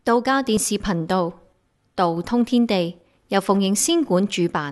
道教電視頻道道通天地由鳳影仙館主辦。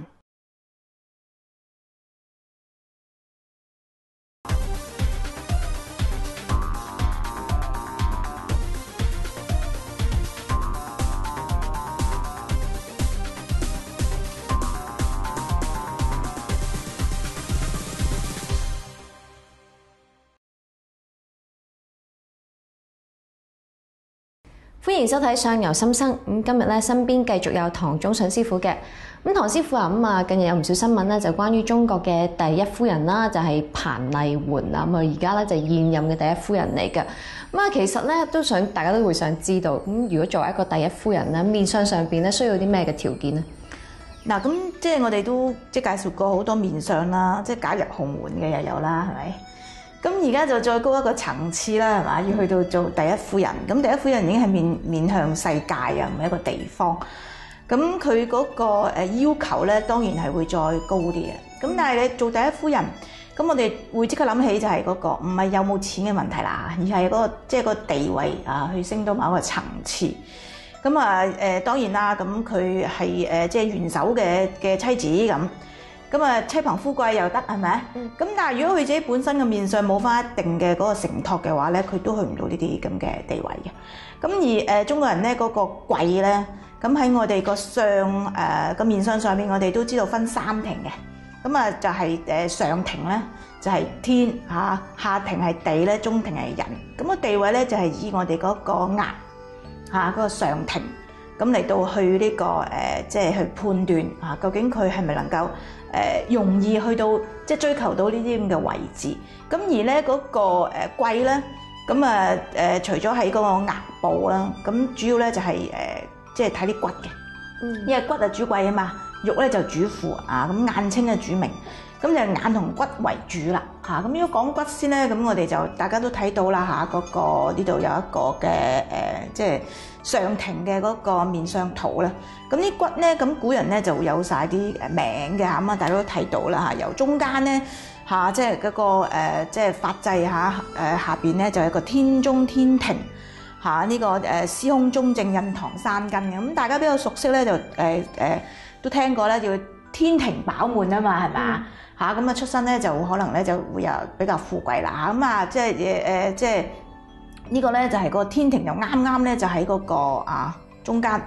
歡迎收睇《相由心生》。今日咧身邊繼續有唐宗順師傅嘅。唐師傅啊，近日有唔少新聞咧，就關於中國嘅第一夫人啦，就係彭麗媛啦。而家咧就現任嘅第一夫人嚟嘅。其實咧大家都會想知道，如果作為一個第一夫人咧，面相上邊咧需要啲咩嘅條件咧？ 嗱，咁即係我哋都介紹過好多面相啦，即係嫁入豪門嘅又有啦，係咪？咁而家就再高一個層次啦，係嘛？要去到做第一夫人，咁第一夫人已經係面向世界啊，唔係一個地方。咁佢嗰個要求咧，當然係會再高啲嘅。咁但係你做第一夫人，咁我哋會即刻諗起就係嗰個唔係有冇錢嘅問題啦，而係嗰個即係個地位啊，去升到某一個層次。咁當然啦，咁佢係即係元首嘅妻子咁。妻憑夫貴又得係咪？咁但係如果佢自己本身嘅面相冇翻一定嘅嗰個承托嘅話咧，佢都去唔到呢啲咁嘅地位嘅。咁而中國人咧嗰個貴咧，咁喺我哋個相個面相上面，我哋都知道分三庭嘅。就係上庭咧就係天嚇，下庭係地咧，中庭係人。咁個地位咧就係以我哋嗰個額嚇嗰個上庭咁嚟到去呢個即係去判斷嚇究竟佢係咪能夠容易去到即係追求到呢啲咁嘅位置。咁而咧嗰個貴咧，除咗喺嗰個額部啦，咁主要咧就係即係睇啲骨嘅，因為骨就主貴啊嘛，肉咧就主父啊，咁眼睛嘅主命，咁就眼同骨為主啦嚇。咁如果講骨先咧，咁我哋就大家都睇到啦嚇，嗰個呢度有一個嘅即係上庭嘅嗰個面相圖咧。咁啲骨咧，咁古人咧就會有晒啲名嘅嚇，咁大家都睇到啦嚇。由中間咧嚇，即係嗰個即係髮際嚇，下邊咧就係一個天中天庭嚇，呢個司空中正印堂山根嘅。咁大家比較熟悉咧，就都聽過咧，叫天庭飽滿啊嘛，係咪嚇？咁出身咧就可能咧就會有比較富貴啦嚇。即係即係呢個咧就係個天庭就啱啱咧就喺嗰個中間。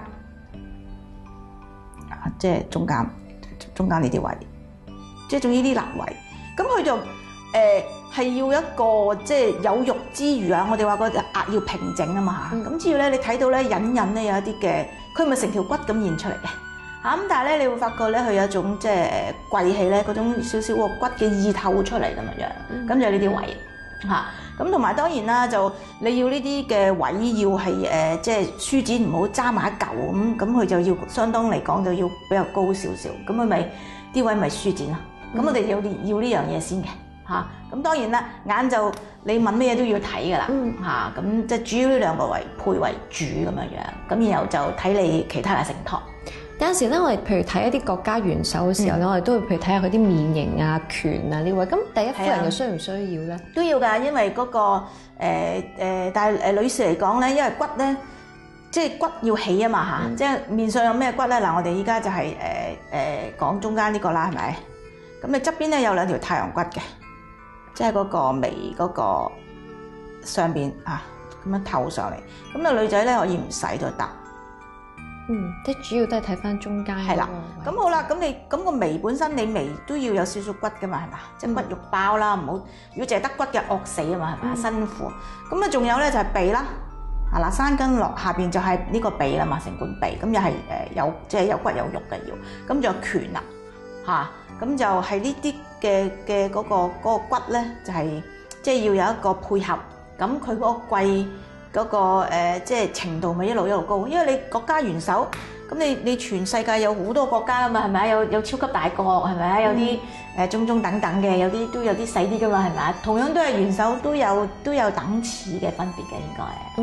即係中間呢啲位，即係總之呢啲立位，咁佢就係要一個即係有肉之餘啊，我哋話個額要平整啊嘛，咁之後咧你睇到咧隱隱咧有一啲嘅，佢咪成條骨咁現出嚟嘅嚇，咁但係咧你會發覺咧佢有一種即係貴氣咧，嗰種少少個骨嘅意透出嚟咁樣，咁就呢啲位嚇。咁同埋當然啦，就你要呢啲嘅位要係即係書展唔好揸埋一嚿咁佢就要相當嚟講就要比較高少少，咁佢咪啲位咪書展咯。咁我哋要呢樣嘢先嘅嚇。咁當然啦，眼就你問咩嘢都要睇㗎啦嚇。咁即係主要呢兩個為配為主咁樣，咁然後就睇你其他嘅承托。 有陣時咧，我哋譬如睇一啲國家元首嘅時候咧，我哋都會譬如睇下佢啲面型啊、拳啊呢位。咁第一夫人又需唔需要咧？ 都要㗎，因為嗰個但係女士嚟講咧，因為骨咧，即係骨要起啊嘛嚇，即係面上有咩骨咧？嗱，我哋依家就係講中間呢個啦，係咪？咁你側邊咧有兩條太陽骨嘅，即係嗰個眉嗰個上邊咁樣透上嚟。咁女仔咧可以唔使都得。 即係主要都係睇翻中間。 係啦，咁好啦，咁個眉本身你眉都要有少少骨噶嘛，係嘛？即係骨肉包啦，唔好如果淨係得骨嘅惡死啊嘛，係咪？辛苦。咁仲有咧就係鼻啦，山根落下邊就係呢個鼻啦嘛，成管鼻，咁又係有即係有骨有肉嘅要。咁仲有拳啦咁就係呢啲嘅嗰個骨咧，就係即係要有一個配合。咁佢嗰個貴嗰個即係程度咪一路高，因為你國家元首，咁你全世界有好多國家啊嘛，係咪？有超級大國係咪？有啲中等等嘅，有啲都有啲細啲噶嘛，係咪？同樣都係元首，都有等次嘅分別嘅應該。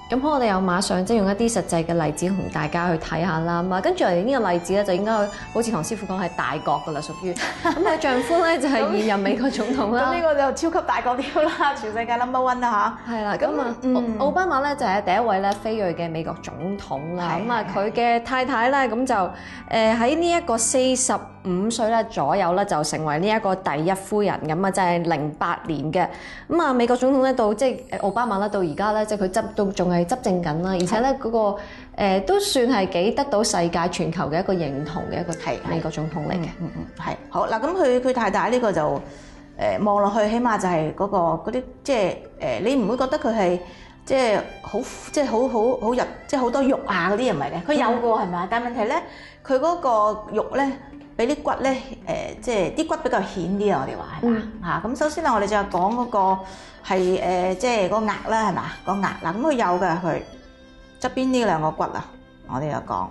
咁我哋又馬上即係用一啲實際嘅例子同大家去睇下啦。咁啊，跟住嚟呢個例子咧，就應該好似唐師傅講係大國噶啦，屬於咁佢丈夫咧就係現任美國總統啦。 咁呢個就超級大國啲啦，全世界 No.1 啦嚇。 係啦，咁啊，奧巴馬咧就係第一位咧非裔嘅美國總統啦。咁啊，佢嘅太太咧咁就喺呢一個45歲咧左右咧就成為呢一個第一夫人咁啊，就係08年嘅。咁啊，美國總統咧到即係奧巴馬啦，到而家咧即係佢都仲係執政緊啦，而且咧嗰個都算係幾得到世界全球嘅一個認同嘅一個美國總統嚟嘅。 係好嗱，咁佢太太呢個就望落去，起碼就係嗰啲即係你唔會覺得佢係即係好入即係好多肉啊嗰啲唔係嘅，佢有個係咪？但係問題咧，佢嗰個肉咧比啲骨咧即係啲骨比較顯啲啊！我哋話係嘛嚇？咁首先我哋就係講嗰個係即係個額啦係嘛？個額嗱，咁佢有嘅佢側邊呢兩個骨啊，我哋就講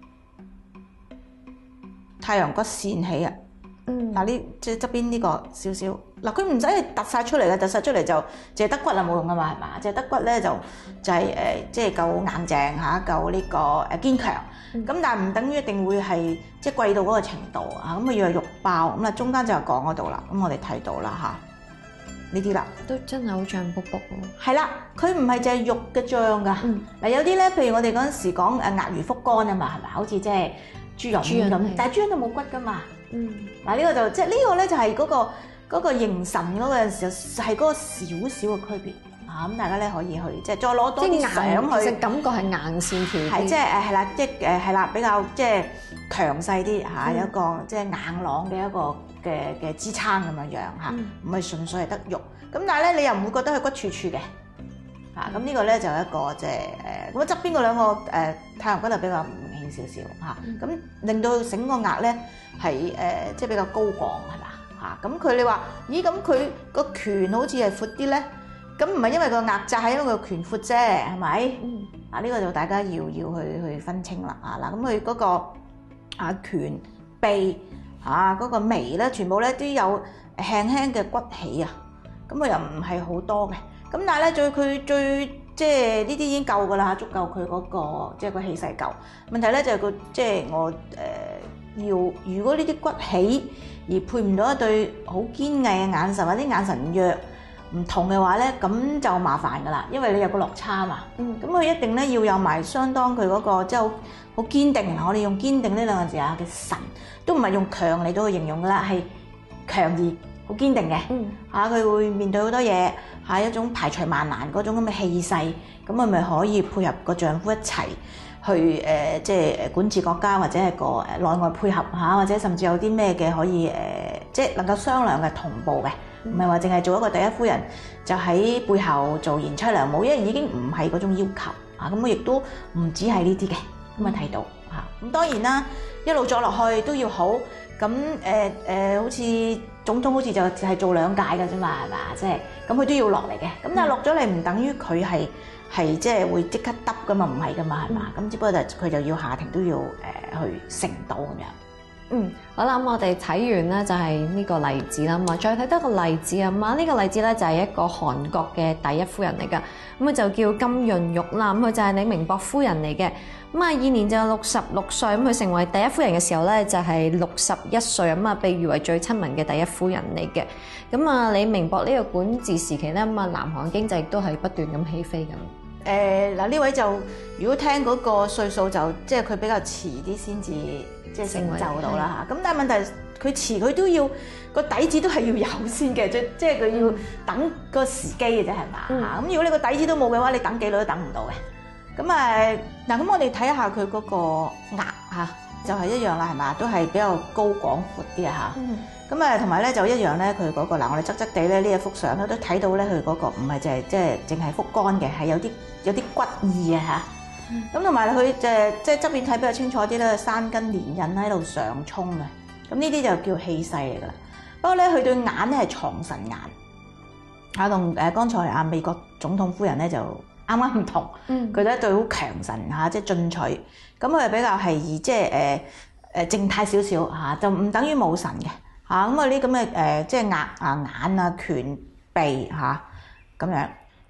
太陽骨線起啊！嗱呢即係側邊呢個少少嗱，佢唔使突晒出嚟嘅，突晒出嚟就淨係得骨啊冇用噶嘛係嘛？淨係得骨咧就係即係夠硬淨嚇，夠呢個堅強。咁但係唔等於一定會係即係貴到嗰個程度啊！咁佢要係肉包咁啦，中間就係講嗰度啦。咁我哋睇到啦嚇，呢啲啦都真係好脹卜卜喎。 係啦，佢唔係淨係肉嘅脹㗎。嗱有啲咧，譬如我哋嗰陣時講鴨魚腹肝啊嘛，係咪？好似即係豬潤咁，但係豬潤都冇骨㗎嘛。嗱呢個就即係呢個咧就係嗰個形神嗰個時候係嗰個少少嘅區別嚇。咁大家咧可以去即係再攞多啲相去， 感覺係硬線條啲。 係即係係啦，即係係啦，比較即係強勢啲嚇，有一個即係硬朗嘅一個嘅支撐咁樣樣嚇，唔係純粹係得肉。咁但係咧你又唔會覺得佢骨處處嘅嚇。咁呢個咧就一個即係咁側邊嗰兩個太陽骨就比較明顯少少嚇。咁令到整個額咧係即係比較高廣係嘛嚇。咁佢你話咦咁佢個顴好似係闊啲咧？咁唔係因為個額窄，係因為個顴闊啫，係咪？呢個就大家要去分清啦嗱。咁佢嗰個顴鼻嗰個眉咧，全部咧都有輕輕嘅骨起啊。咁佢又唔係好多嘅。咁但係咧佢最即係呢啲已經夠㗎啦，足夠佢嗰個即係個氣勢夠。問題咧就係個即係我如果呢啲骨起而配唔到一對好堅毅嘅眼神，或者眼神弱唔同嘅話咧，咁就麻煩㗎啦，因為你有個落差嘛。咁佢一定咧要有埋相當佢嗰個即係好堅定。我哋用堅定呢兩個字嘅神，都唔係用強嚟到去形容㗎啦，係強而好堅定嘅。佢會面對好多嘢，係一種排除萬難嗰種咁嘅氣勢，咁佢咪可以配合個丈夫一齊去即係管治國家，或者係個內外配合或者甚至有啲咩嘅可以即係能夠商量嘅同步嘅。唔係話淨係做一個第一夫人就喺背後做賢妻良母，因為已經唔係嗰種要求咁我亦都唔止係呢啲嘅。咁啊睇到咁當然啦，一路做落去都要好。咁好似總統好似就係做2屆嘅啫嘛，係嘛？即係咁佢都要落嚟嘅。咁但係落咗嚟唔等於佢係即係會即刻得噶嘛？唔係噶嘛，係嘛？咁只不過佢就要下庭都要去承到咁樣。 好啦，咁我哋睇完咧就係呢個例子啦嘛，再睇多個例子啊嘛，呢個例子咧就係一個韓國嘅第一夫人嚟噶，咁佢就叫金潤玉啦，咁佢就係李明博夫人嚟嘅，咁啊現年就66歲，咁佢成為第一夫人嘅時候咧就係61歲，咁啊被譽為最親民嘅第一夫人嚟嘅，咁啊李明博呢個管治時期咧，咁啊南韓經濟亦都係不斷咁起飛咁。 呢位就如果聽嗰個歲數就即係佢比較遲啲先至即係成就到啦嚇。咁但係問題佢遲佢都要個底子都係要有先嘅，即係佢要等個時機嘅啫係嘛嚇。咁如果你個底子都冇嘅話，你等幾耐都等唔到嘅。咁我哋睇下佢嗰個額就係一樣啦係嘛，都係比較高廣闊啲啊嚇。同埋咧就一樣咧，佢嗰個我哋側側地咧呢一幅相咧都睇到咧，佢嗰個唔係淨係即係淨係腹肝嘅，係有啲骨意啊嚇。咁同埋佢即係側邊睇比較清楚啲咧，山根連印喺度上衝嘅。咁呢啲就叫氣勢嚟噶啦。不過咧，佢對眼咧係藏神眼，同剛才美國總統夫人咧就啱啱唔同。佢都一對好強神即係進取。咁佢係比較係以即係靜態少少就唔等於冇神嘅。咁啲咁嘅即係額眼顴鼻咁樣。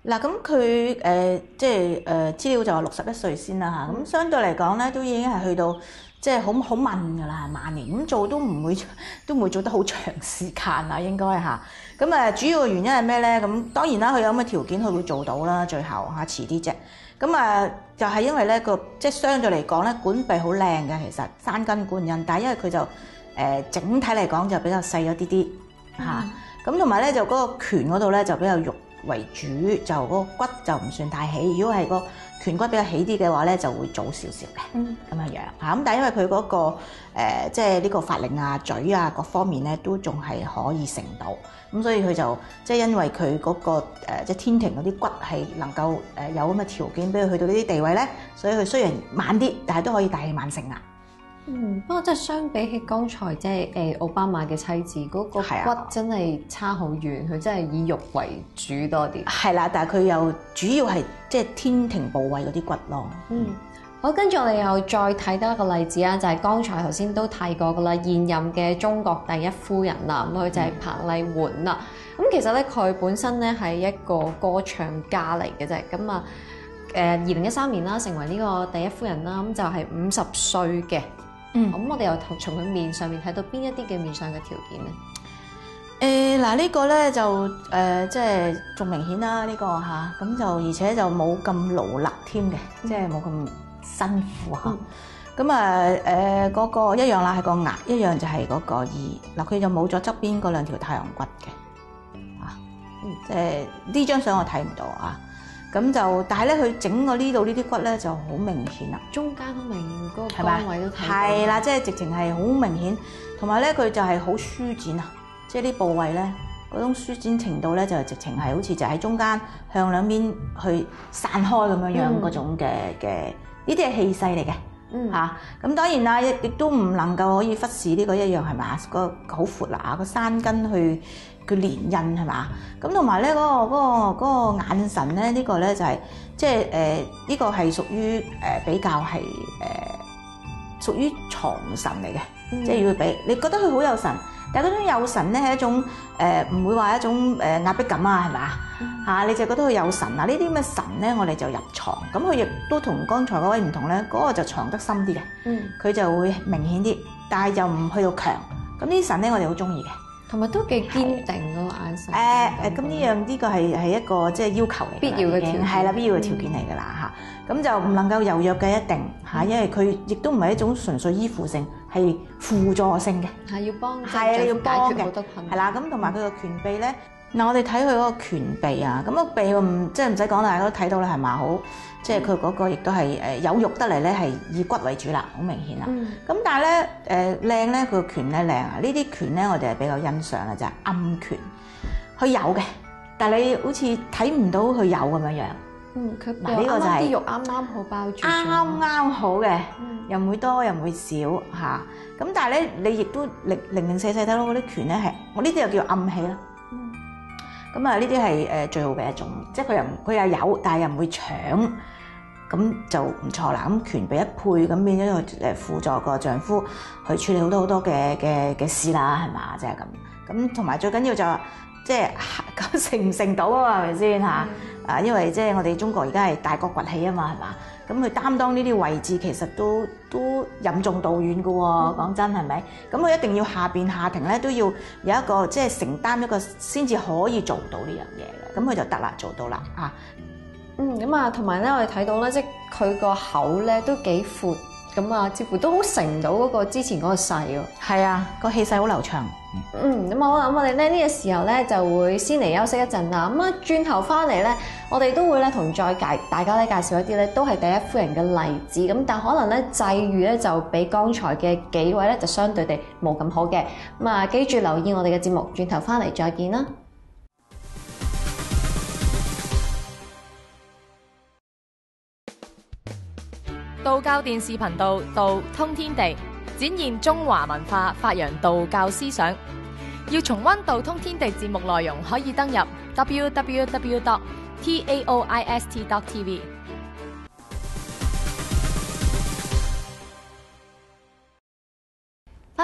嗱，咁佢即係資料就話61歲先啦嚇，咁相對嚟講咧都已經係去到即係好問㗎啦，晚年咁做都唔會做得好長時間啦，應該嚇。咁主要嘅原因係咩咧？咁當然啦，佢有咁嘅條件，佢會做到啦，最後嚇遲啲啫。咁就係因為咧即係相對嚟講咧管鼻好靚嘅，其實山根觀印，但係因為佢就整體嚟講就比較細咗啲啲嚇。咁同埋咧就嗰個顴嗰度咧就比較肉為主，就嗰個骨就唔算太起。如果係個顴骨比較起啲嘅話咧，就會早少少嘅咁樣嚇。咁但係因為佢嗰個即係呢個法令啊、嘴啊各方面咧都仲係可以成到，咁所以佢就即係因為佢嗰個即係天庭嗰啲骨係能夠有咁嘅條件俾佢去到呢啲地位咧，所以佢雖然慢啲，但係都可以大器晚成啦。 不過即係相比起剛才即係奧巴馬嘅妻子嗰個骨真係差好遠，佢真係以肉為主多啲。 係啦，但係佢又主要係即係天庭部位嗰啲骨咯。 好，跟住我哋又再睇多一個例子啦，就係剛才頭先都提過噶啦，現任嘅中國第一夫人啦，咁佢就係彭麗媛啦。咁其實咧佢本身咧係一個歌唱家嚟嘅啫，咁2013年啦成為呢個第一夫人啦，咁就係50歲嘅。咁我哋又從佢面上面睇到邊一啲嘅面上嘅條件咧？ 嗱呢個咧就即係仲明顯啦，呢個嚇，咁就而且就冇咁勞力添嘅，即係冇咁辛苦嚇。咁嗰個一樣啦，係個額，一樣就係嗰個耳。嗱佢就冇咗側邊嗰兩條太陽骨嘅，即係呢張相我睇唔到啊。咁就，但係咧，佢整個呢度呢啲骨咧就好明顯啦， 中間好明顯，嗰個崗位都睇到。 係啦，即係直情係好明顯，同埋咧佢就係好舒展啊，即係啲部位咧嗰種舒展程度咧就直情係好似就喺中間向兩邊去散開咁樣樣嗰種嘅，呢啲係氣勢嚟嘅嚇。咁當然啦，亦都唔能夠可以忽視呢個一樣係嘛，個好闊啦，個山根去。佢連印係嘛？咁同埋咧嗰個眼神咧，呢個咧就係即係呢個係屬於比較係屬於藏神嚟嘅，即係要俾你覺得佢好有神，但係嗰種有神咧係一種唔會話一種壓迫感啊，係嘛嚇？你就覺得佢有神啊！呢啲咁嘅神咧，我哋就入藏，咁佢亦都同剛才嗰位唔同咧，嗰個就藏得深啲嘅，佢就會明顯啲，但係就唔去到強。咁呢啲神咧，我哋好中意嘅。 同埋都幾堅定嗰個眼神。 咁呢個係一個即係要求嚟， 必要嘅條件係啦，必要嘅條件嚟㗎啦嚇。咁就唔能夠柔弱嘅一定嚇，因為佢亦都唔係一種純粹依附性，係輔助性嘅。 係要幫， 係要幫嘅。 好多困難。 係啦，咁同埋佢個拳臂咧，嗱我哋睇佢嗰個拳臂啊，咁個鼻即係唔使講，大家都睇到啦，係嘛好。即係佢嗰個亦都係有肉得嚟咧，係以骨為主啦，好明顯啦。咁但係咧靚咧，佢個拳咧靚啊！呢啲拳咧，我哋係比較欣賞啦，就係暗拳。佢有嘅，但係你好似睇唔到佢有咁樣樣。 佢嗱呢個就係啲肉啱啱好包住， 啱啱好嘅，又唔會多又唔會少嚇。咁但係咧，你亦都零細睇到嗰啲拳咧係，我呢啲又叫暗器啦。咁呢啲係最好嘅一種，即係佢又有，但係又唔會搶，咁就唔錯啦。咁拳臂一配，咁變咗輔助個丈夫去處理好多嘅事啦，係嘛？即係咁。咁同埋最緊要就即係咁成唔成到啊？係咪先嚇？因為即係我哋中國而家係大國崛起啊嘛，係嘛？咁佢擔當呢啲位置其實都任重道遠嘅喎，講真係咪？咁佢一定要下庭咧都要有一個即係承擔一個先至可以做到呢樣嘢嘅，咁佢就得啦，做到啦嚇。 同埋咧我哋睇到咧，即係佢個口咧都幾闊，似乎都好承到嗰個之前嗰個勢喎。係啊，個氣勢好流暢。 咁好啦，咁我哋咧呢個時候咧就會先嚟休息一陣啦。轉頭翻嚟咧，我哋都會咧同大家咧介紹一啲咧都係第一夫人嘅例子。咁但可能咧際遇咧就比剛才嘅幾位咧就相對地冇咁好嘅。記住留意我哋嘅節目，轉頭翻嚟再見啦。 道教電視頻道道通天地，展現中華文化，發揚道教思想。要重溫道通天地節目內容，可以登入 www.taoist.tv。 翻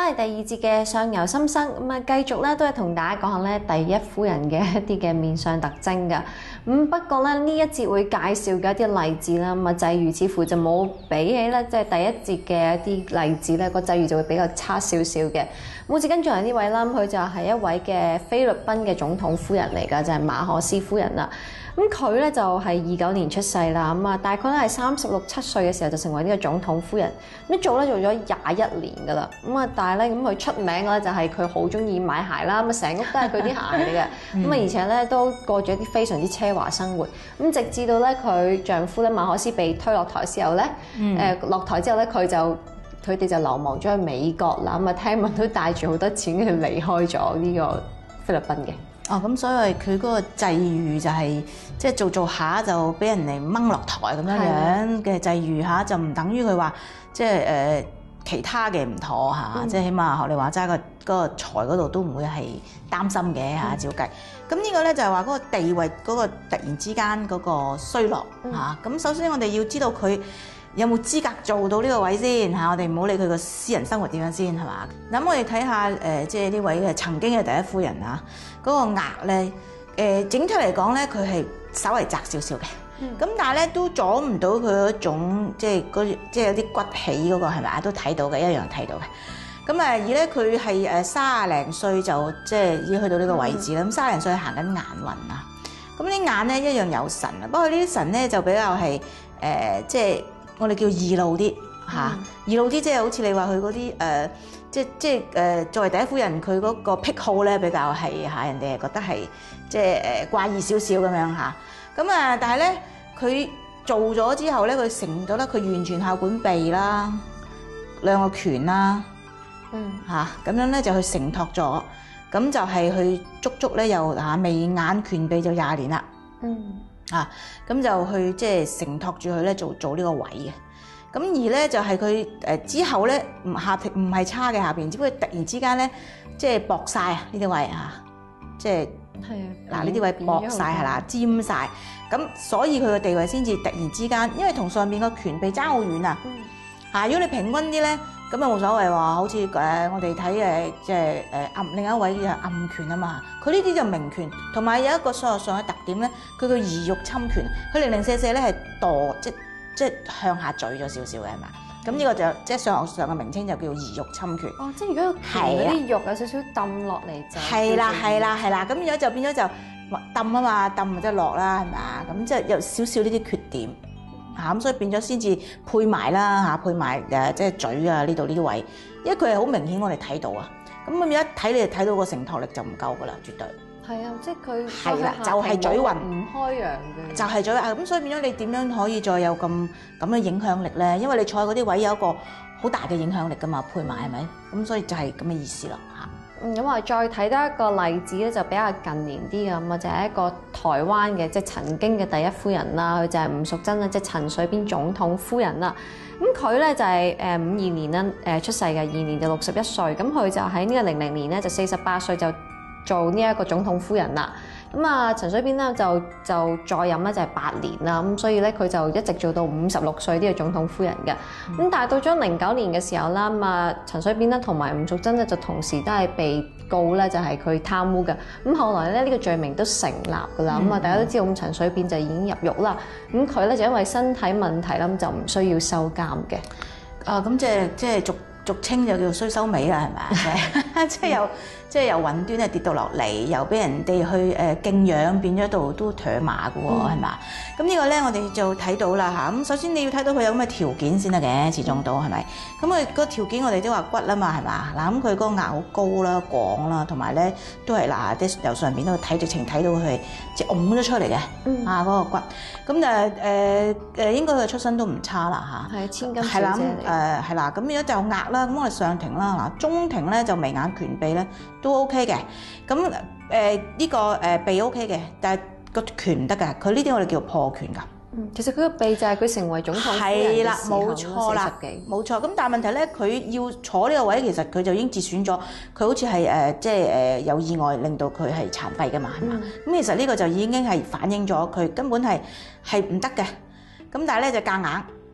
翻嚟第二節嘅相由心生，咁啊繼續咧都係同大家講下咧第一夫人嘅一啲嘅面相特徵㗎。咁不過咧呢一節會介紹嘅一啲例子啦，咁啊際遇似乎就冇比起咧即係第一節嘅一啲例子咧個際遇就會比較差少少嘅。好似跟住嚟呢位啦，佢就係一位嘅菲律賓嘅總統夫人嚟㗎，就係馬可斯夫人啦。咁佢咧就係29年出世啦，咁啊大概咧係36、7歲嘅時候就成為呢個總統夫人，咁做咗21年㗎啦，咁啊但係咧咁佢出名嘅咧就係佢好中意買鞋啦，咁啊成屋都係佢啲鞋嚟嘅，咁啊而且咧都過咗一啲非常之奢華生活，咁直至到咧佢丈夫咧馬可斯被推落台之後咧，落台之後咧佢哋就流亡咗去美國啦，咁啊聽聞都帶住好多錢去離開咗呢個菲律賓嘅。 哦，咁所以佢嗰個際遇就係即係做下就俾人哋掹落台咁樣嘅際遇下，就唔等於佢話即係其他嘅唔妥嚇，即係起碼學你話齋個財嗰度都唔會係擔心嘅嚇，照計。咁呢個咧就係話嗰個地位嗰個突然之間嗰個衰落嚇。咁首先我哋要知道佢有冇資格做到呢個位先嚇，我哋唔好理佢個私人生活點樣先係嘛。咁我哋睇下即係呢位嘅曾經嘅第一夫人啊，嗰個額咧整體嚟講咧，佢係稍為窄少少嘅。咁但係咧都阻唔到佢嗰種即係有啲骨起嗰個係咪啊？都睇到嘅，一樣睇到嘅。咁而咧佢係30零歲就即係已經去到呢個位置啦。咁30零歲行緊眼運啊。咁啲眼咧一樣有神啊，不過呢啲神咧就比較係即係我哋叫易怒啲嚇，易怒啲即係好似你話佢嗰啲即係作為第一夫人佢嗰個癖好咧比較係嚇人哋係覺得係即係怪異少少咁樣嚇。咁但係咧佢做咗之後咧，佢成咗咧，佢完全靠管鼻啦，兩個拳啦，嚇咁樣咧就去承托咗，咁就係去足足咧又眉眼拳鼻就20年啦，咁就去即係承托住佢咧做呢個位嘅。咁而咧就係佢之後咧唔係差嘅下邊，只不過突然之間咧即係薄晒啊呢啲位嚇，即係嗱呢啲位薄晒係啦，尖晒，咁所以佢嘅地位先至突然之間，因為同上邊個拳臂爭好遠啊嚇。如果你平均啲咧，咁啊冇所謂喎，好似我哋睇即係暗另一位就暗拳啊嘛，佢呢啲就明拳，同埋有一個數學上嘅特點咧，佢個兒肉侵拳，佢零零舍舍咧係墮即係向下墜咗少少嘅係嘛？咁呢個就即係上學上嘅名稱就叫兒肉侵權。 哦，即係如果拳嗰啲肉有少少揼落嚟就係啦，咁而家就變咗就揼啊嘛，揼咪即係落啦係嘛？咁即係有少少呢啲缺點嚇，咁所以變咗先至配埋啦嚇，配埋即係嘴啊呢度呢啲位，因為佢係好明顯我哋睇到啊。咁一睇你就睇到個承托力就唔夠噶啦，絕對。 係啊，即係佢係啦，就係嘴運唔開揚嘅， 就係嘴運咁，所以變咗你點樣可以再有咁嘅影響力咧？因為你坐喺嗰啲位有一個好大嘅影響力噶嘛，配埋係咪？咁所以就係咁嘅意思啦嚇。 咁我哋再睇多一個例子咧，就比較近年啲嘅咁啊，就係一個台灣嘅即係曾經嘅第一夫人啦，佢就係吳淑珍啦，即係陳水扁總統夫人啦。咁佢咧就係52年啦出世嘅，2年就61歲，咁佢就喺呢個00年咧就48歲就做呢一個總統夫人啦，咁啊陳水扁咧就在任咧就係8年啦，咁所以咧佢就一直做到56歲呢個總統夫人嘅，咁但係到咗09年嘅時候啦，咁啊陳水扁咧同埋吳淑珍咧就同時都係被告咧就係佢貪污嘅，咁後來咧呢個罪名都成立㗎啦，咁啊大家都知道咁陳水扁就已經入獄啦，咁佢咧就因為身體問題啦，咁就唔需要收監嘅。 咁即係俗稱就叫衰收尾啦，係咪？即係由雲端跌到落嚟，又俾人哋去敬仰，變咗度都唾馬嘅喎，係嘛？咁呢個咧我哋就睇到啦嚇。咁首先你要睇到佢有咁嘅條件先得嘅，始終都係咪？咁佢個條件我哋都話骨啦嘛，係嘛？嗱咁佢嗰個額好高啦、廣啦，同埋咧都係嗱啲由上邊都睇直情睇到佢即係拱咗出嚟嘅嗰個骨。咁應該佢出身都唔差啦嚇。 係千金小姐嚟。 係啦，咁而家就額啦，咁我哋上庭啦嗱，中庭咧就眉眼拳臂咧都 OK 嘅，咁呢個鼻 OK 嘅，但係個拳唔得㗎，佢呢啲我哋叫破拳㗎。 其實佢個鼻就係佢成為總統夫人嘅時候冇錯啦，冇錯。咁但係問題咧，佢要坐呢個位，其實佢就已經折損咗，佢好似係即係有意外令到佢係殘廢㗎嘛，係嘛？咁其實呢個就已經係反映咗佢根本係唔得嘅。咁但係咧就夾硬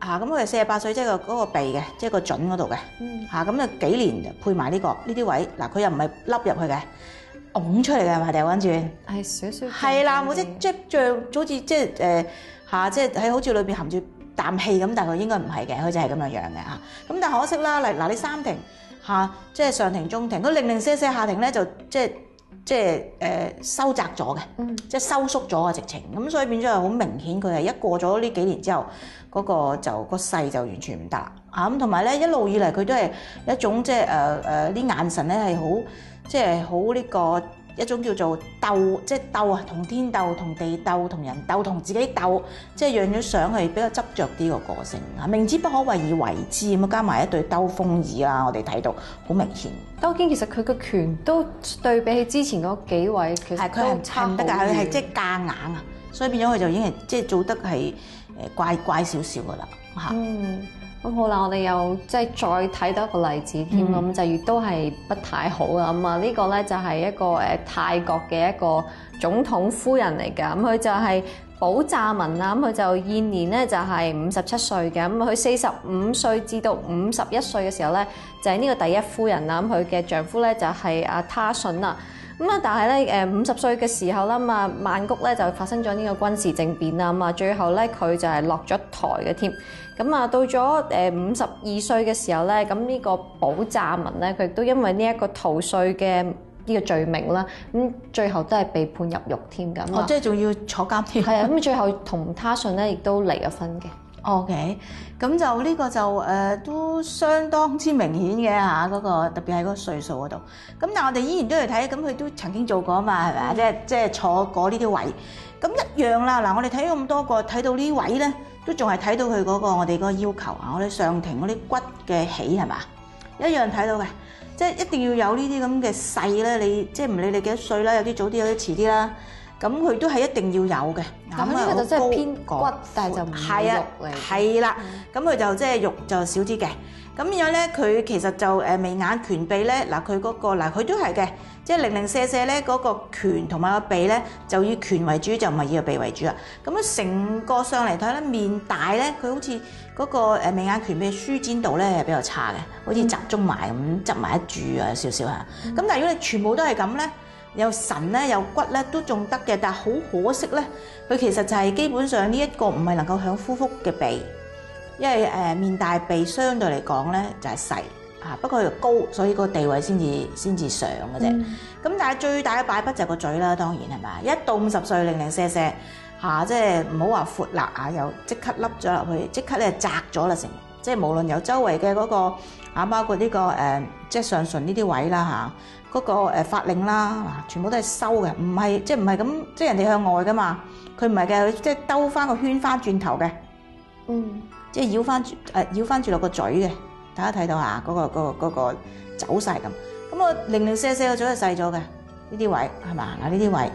嚇，咁佢48歲即係嗰個鼻嘅，即係個準嗰度嘅嚇，咁啊幾年就配埋呢啲位嗱，佢又唔係凹入去嘅，拱出嚟嘅係咪掉翻轉？ 係少少係啦，冇即像好似即係嚇，即係喺好似裏邊含住啖氣咁，但係佢應該唔係嘅，佢就係咁樣樣嘅嚇。咁但係可惜啦，嗱你三庭嚇，即係上庭中庭，佢零零舍舍下庭咧就即係收窄咗嘅，即係收縮咗嘅直情，咁所以變咗係好明顯，佢係一過咗呢幾年之後，嗰個就個勢就完全唔得啦嚇。咁同埋咧一路以嚟佢都係一種即係啲眼神咧係好即係好呢個一種叫做鬥，即係鬥啊，同天鬥、同地鬥、同人鬥、同自己鬥，即係樣樣相係比較執着啲個性啊。明知不可為而為之咁，加埋一對兜風耳啊，我哋睇到好明顯。 兜肩其實佢個拳都對比起之前嗰幾位，其實都差唔得㗎，佢係即係夾硬啊，所以變咗佢就已經係即係做得係怪少少㗎啦嚇。 咁好啦，我哋又即係再睇多一個例子添，咁就亦都係不太好啊。咁啊，呢個咧就係一個泰國嘅一個總統夫人嚟㗎。咁佢就係寶乍文啦。咁佢就現年咧就係57歲嘅。咁佢45歲至到51歲嘅時候咧，就係呢個第一夫人啦。咁佢嘅丈夫咧就係阿他信啦。咁啊，但係咧50歲嘅時候啦，咁啊曼谷咧就發生咗呢個軍事政變啦。咁啊，最後咧佢就係落咗台嘅添。咁啊，到咗52歲嘅時候咧，咁呢個寶乍文咧，佢亦都因為呢一個逃稅嘅呢個罪名啦，咁最後都係被判入獄添㗎。 即係仲要坐監添。 係啊，咁最後同他信咧亦都離咗婚嘅。 OK，咁就呢個就都相當之明顯嘅嚇，嗰個特別喺嗰個歲數嗰度。咁但係我哋依然都嚟睇，咁佢都曾經做過啊嘛，係咪啊？即係坐過呢啲位，咁一樣啦。嗱，我哋睇咁多個，睇到呢位咧，都仲係睇到佢嗰個我哋嗰個要求啊，我哋上庭嗰啲骨嘅起係嘛，一樣睇到嘅。即係一定要有呢啲咁嘅勢咧，你即係唔理你幾多歲啦，有啲早啲，有啲遲啲啦。咁佢都係一定要有嘅。 咁呢個就真係偏骨，但係就唔係肉嚟。 係啦，咁佢就即係肉就少啲嘅。咁樣咧，佢其實就眉眼拳鼻咧，嗱佢嗰個嗱佢都係嘅，即係零零舍舍咧嗰個拳同埋個鼻咧就以拳為主，就唔係以個鼻為主啦。咁樣成個上嚟睇咧，面大咧，佢好似嗰個眉眼拳鼻嘅舒展度咧係比較差嘅，好似集中埋咁執埋一住啊少少嚇。咁但係如果你全部都係咁咧，有神咧有骨咧都仲得嘅，但係好可惜咧，佢其實就係基本上呢一個唔係能夠享夫福嘅鼻，因為面大鼻相對嚟講咧就係細嚇，不過佢又高，所以個地位先至上嘅啫。咁但係最大嘅敗筆就係個嘴啦，當然係咪？一到50歲零零舍舍嚇，即係唔好話闊辣啊，又即刻凹咗落去，即刻咧窄咗啦成，即係無論有周圍嘅嗰個啊，包括呢個即係上唇呢啲位啦嚇。嗰個法令啦，全部都係收嘅，唔係即係唔係咁，即係人哋向外噶嘛，佢唔係嘅，佢即係兜翻個圈翻轉頭嘅，即係繞翻住落個嘴嘅，大家睇到下嗰個走勢咁，咁我零零舍舍個嘴係細咗嘅，呢啲位係嘛嗱呢啲位，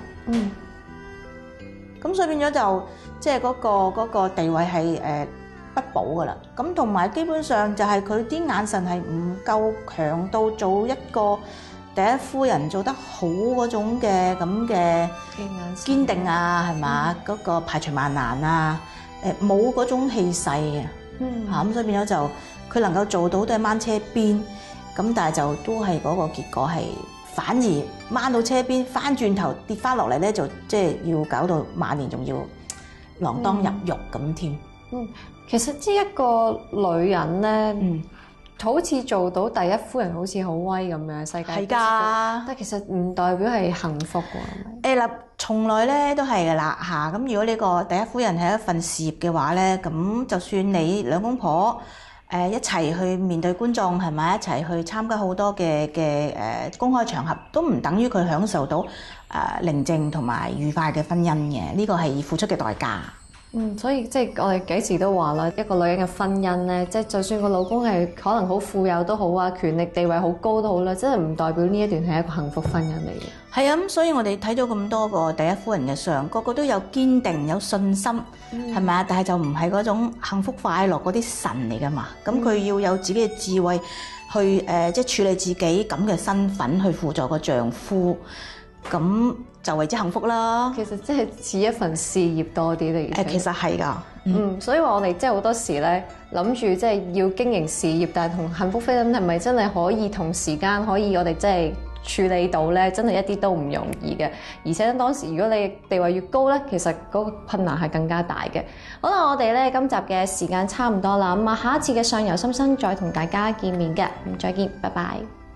咁所以變咗就即係嗰個地位係不保噶啦，咁同埋基本上就係佢啲眼神係唔夠強到做一個第一夫人做得好嗰種嘅咁嘅堅定啊，係嘛？嗰個排除萬難啊，冇嗰種氣勢嘅嚇，咁所以變咗就佢能夠做到都係掹車邊，咁但係就都係嗰個結果係反而掹到車邊，翻轉頭跌翻落嚟咧，就即係要搞到晚年仲要鋃鐺入獄咁添。 其實呢一個女人咧。好似做到第一夫人，好似好威咁樣，世界係㗎，但其實唔代表係幸福喎。 嗱，從來咧都係㗎啦嚇。咁如果呢個第一夫人係一份事業嘅話咧，咁就算你兩公婆一齊去面對觀眾係咪？一齊去參加好多嘅公開場合，都唔等於佢享受到寧靜同埋愉快嘅婚姻嘅。呢個係付出嘅代價。 所以即係我哋幾時都話啦，一個女人嘅婚姻咧，即係就算個老公係可能好富有都好啊，權力地位好高都好啦，真係唔代表呢一段係一個幸福婚姻嚟嘅。 係啊，咁所以我哋睇咗咁多個第一夫人嘅相，個個都有堅定有信心，係咪啊？但係就唔係嗰種幸福快樂嗰啲神嚟㗎嘛。咁佢要有自己嘅智慧去即係處理自己咁嘅身份去輔助個丈夫，咁就為之幸福啦。 其實即係似一份事業多啲嚟。 其實係㗎， 所以話我哋即係好多時咧諗住即係要經營事業，但係同幸福飛係咪真係可以同時間可以我哋即係處理到咧？真係一啲都唔容易嘅。而且當時如果你地位越高咧，其實嗰個困難係更加大嘅。好啦，我哋咧今集嘅時間差唔多啦，咁啊下一次嘅相由心生再同大家見面嘅，咁再見，拜拜。